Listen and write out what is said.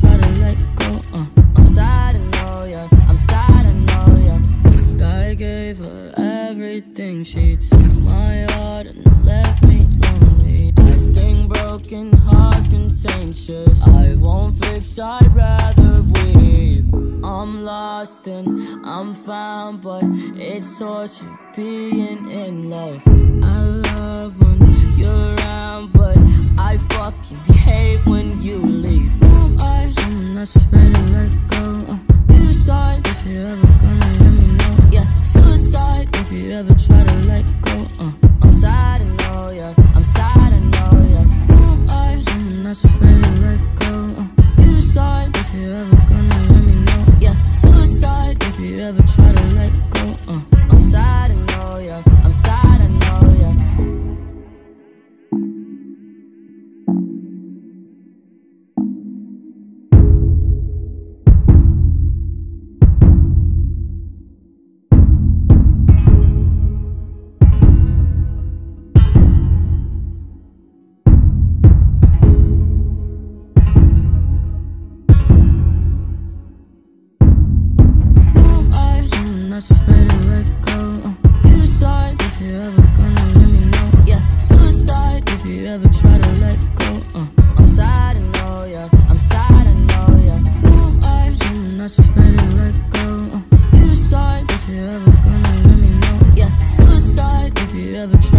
try to let go. I'm sad, I know, yeah. I'm sad, I know, yeah. I gave her everything. She took my heart and left me lonely. I think broken hearts contagious. I won't fix, I'd rather weep. I'm lost and I'm found, but it's torture being in love. I love when you're around, but I fucking hate when you leave. I'm someone that's afraid to let go. You decide if you're ever gonna let me know. Yeah, suicide if you ever try to let go. I'm sad, I know, yeah. I'm sad, I know, yeah. I'm someone that's afraid to let go. You decide if you're ever gonna let me know. Yeah, suicide if you ever try to let go. I'm sad, I know, yeah. I'm sad, I know, yeah. That's afraid to let go. You decide if you're ever gonna let me know. Yeah, suicide if you ever try to let go. I'm sad, I know, yeah. I'm sad, I know, yeah. Someone that's afraid to let go. You decide if you're ever gonna let me know. Yeah, suicide if you ever try